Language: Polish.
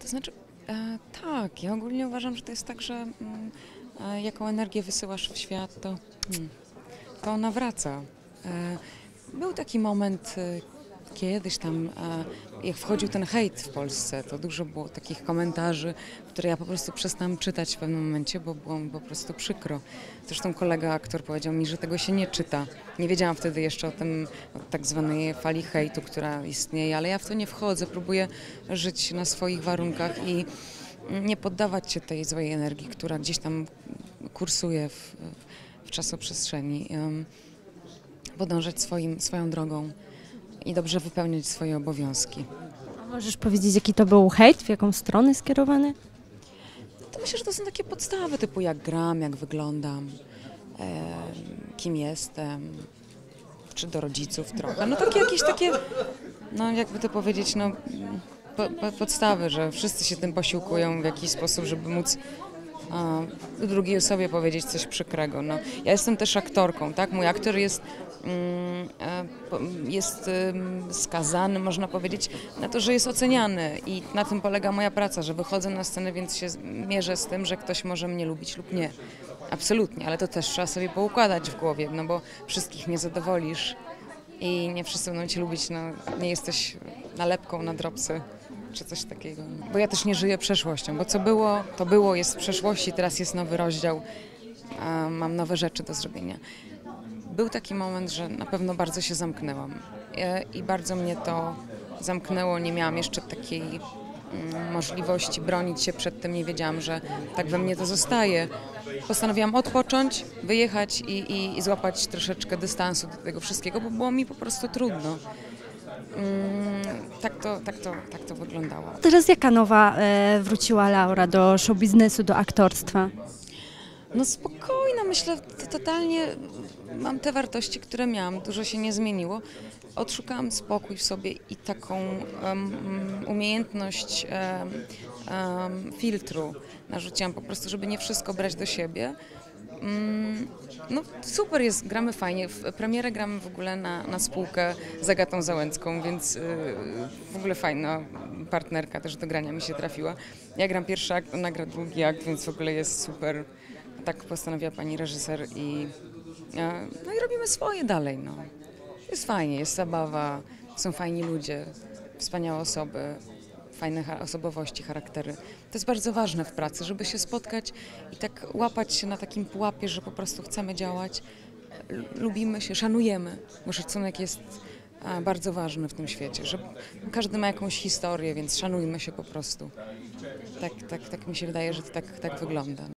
To znaczy, tak, ja ogólnie uważam, że to jest tak, że jaką energię wysyłasz w świat, to ona wraca. Był taki moment kiedyś tam, jak wchodził ten hejt w Polsce, to dużo było takich komentarzy, które ja po prostu przestałam czytać w pewnym momencie, bo było mi po prostu przykro. Zresztą kolega aktor powiedział mi, że tego się nie czyta. Nie wiedziałam wtedy jeszcze o tak zwanej fali hejtu, która istnieje, ale ja w to nie wchodzę, próbuję żyć na swoich warunkach i nie poddawać się tej złej energii, która gdzieś tam kursuje w czasoprzestrzeni. Podążać swoją drogą i dobrze wypełniać swoje obowiązki. A możesz powiedzieć, jaki to był hejt, w jaką stronę skierowany? To myślę, że to są takie podstawy typu jak gram, jak wyglądam, kim jestem, czy do rodziców trochę. No takie jakieś takie, no jakby to powiedzieć, no podstawy, że wszyscy się tym posiłkują w jakiś sposób, żeby móc drugiej osobie powiedzieć coś przykrego. No, ja jestem też aktorką, tak? Mój aktor jest skazany, można powiedzieć, na to, że jest oceniany i na tym polega moja praca, że wychodzę na scenę, więc się mierzę z tym, że ktoś może mnie lubić lub nie. Absolutnie, ale to też trzeba sobie poukładać w głowie, no bo wszystkich nie zadowolisz i nie wszyscy będą cię lubić, no nie jesteś nalepką na dropsy czy coś takiego. Bo ja też nie żyję przeszłością, bo co było, to było, jest w przeszłości, teraz jest nowy rozdział, mam nowe rzeczy do zrobienia. Był taki moment, że na pewno bardzo się zamknęłam i bardzo mnie to zamknęło, nie miałam jeszcze takiej możliwości bronić się przed tym, nie wiedziałam, że tak we mnie to zostaje. Postanowiłam odpocząć, wyjechać i złapać troszeczkę dystansu do tego wszystkiego, bo było mi po prostu trudno. Tak to wyglądało. Teraz jaka nowa wróciła Laura do show biznesu, do aktorstwa? No spokojna, myślę, totalnie mam te wartości, które miałam, dużo się nie zmieniło. Odszukałam spokój w sobie i taką umiejętność filtru narzuciłam po prostu, żeby nie wszystko brać do siebie. No super jest, gramy fajnie. W premierę gramy w ogóle na spółkę z Agatą Załęcką, więc w ogóle fajna partnerka też do grania mi się trafiła. Ja gram pierwszy akt, ona gra drugi akt, więc w ogóle jest super. Tak postanowiła pani reżyser no i robimy swoje dalej. No. Jest fajnie, jest zabawa, są fajni ludzie, wspaniałe osoby, fajne osobowości, charaktery. To jest bardzo ważne w pracy, żeby się spotkać i tak łapać się na takim pułapie, że po prostu chcemy działać, lubimy się, szanujemy, bo szacunek jest bardzo ważny w tym świecie, że każdy ma jakąś historię, więc szanujmy się po prostu. Tak mi się wydaje, że to tak wygląda.